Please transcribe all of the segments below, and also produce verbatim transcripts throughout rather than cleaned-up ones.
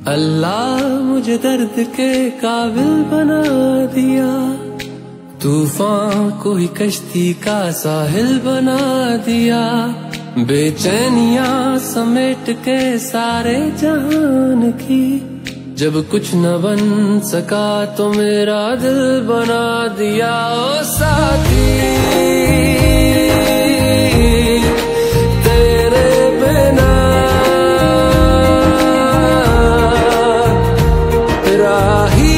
अल्लाह मुझे दर्द के काबिल बना दिया, तूफान को ही कश्ती का साहिल बना दिया। बेचैनियां समेट के सारे जहान की, जब कुछ न बन सका तो मेरा दिल बना दिया। ओ साथी तेरे बिना राही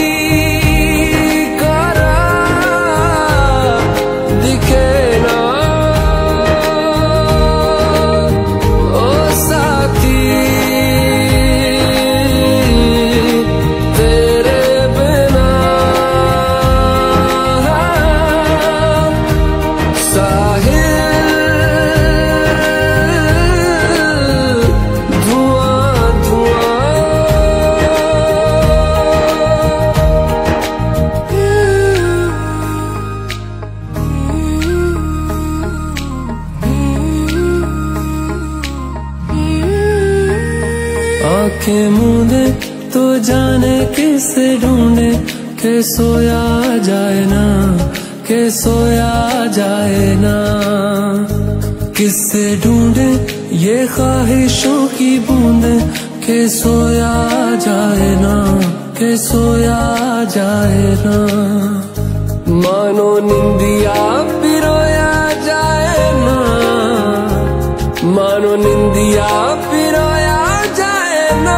करा दिखे ना। ओ साथी आंखें मूंदे तो जाने किसे ढूंढे, के सोया जाए ना, के सोया जाए ना। किससे ढूंढे ये ख्वाहिशों की बूंदे, के सोया जाए ना, के सोया जाए ना। मानो निंदिया पिरोया जाए ना, मानो निंदिया पिरोया जाए ना।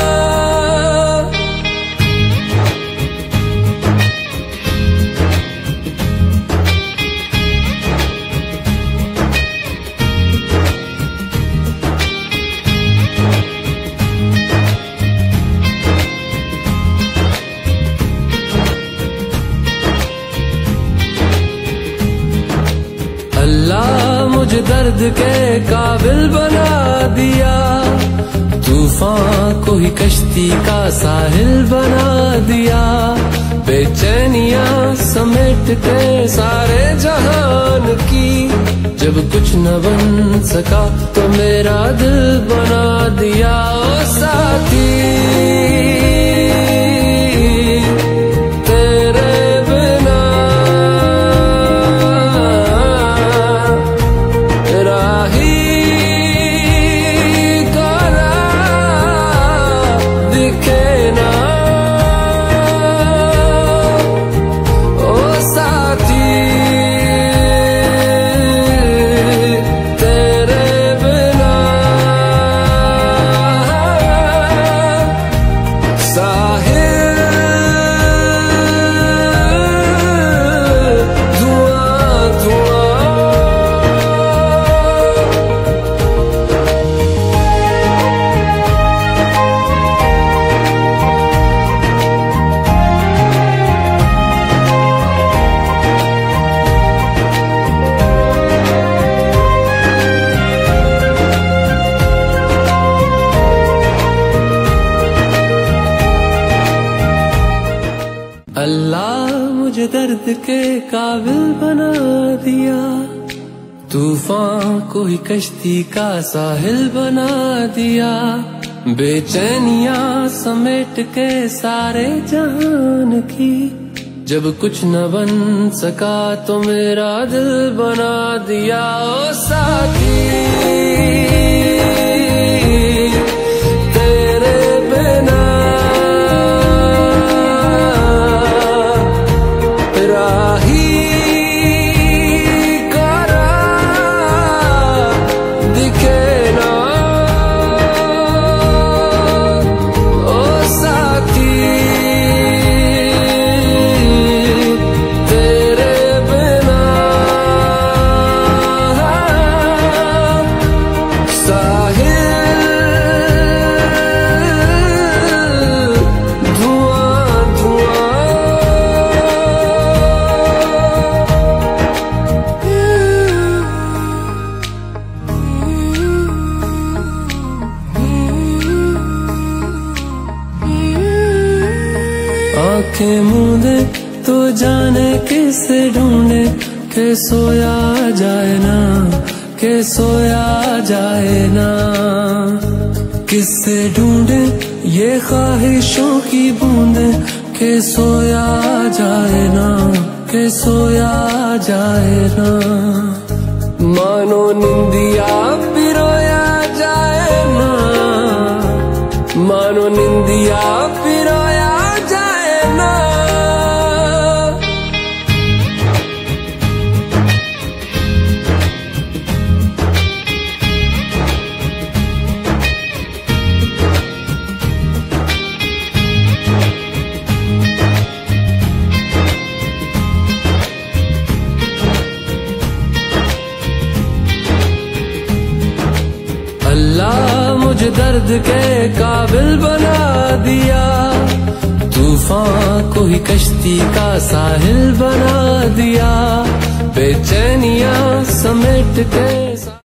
अल्लाह मुझे दर्द के काबिल बना दिया, तूफान को ही कश्ती का साहिल बना दिया। बेचैनियां समेट के सारे जहान की, जब कुछ न बन सका तो मेरा दिल बना दिया। ओ साथी अल्लाह मुझे दर्द के काबिल बना दिया, तूफान को ही कश्ती का साहिल बना दिया। बेचैनियां समेट के सारे जहान की, जब कुछ न बन सका तो मेरा दिल बना दिया। ओ साथी आंखें मूंदे तो जाने किसे ढूंढे, के सोया जाए ना, के सोया जाए ना। किससे ढूंढे ये ख्वाहिशों की बूंदे के सोया जाए ना, के सोया जाए ना। मानो निंदिया पिरोया जाए ना, मानो निंदिया पिरोया जाए ना। अल्लाह मुझे दर्द के काबिल बना दिया, तूफान को ही कश्ती का साहिल बना दिया। बेचैनियां समेट के